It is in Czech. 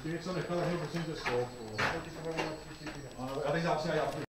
ty něco nechal, prosím tě skok. A teď zase já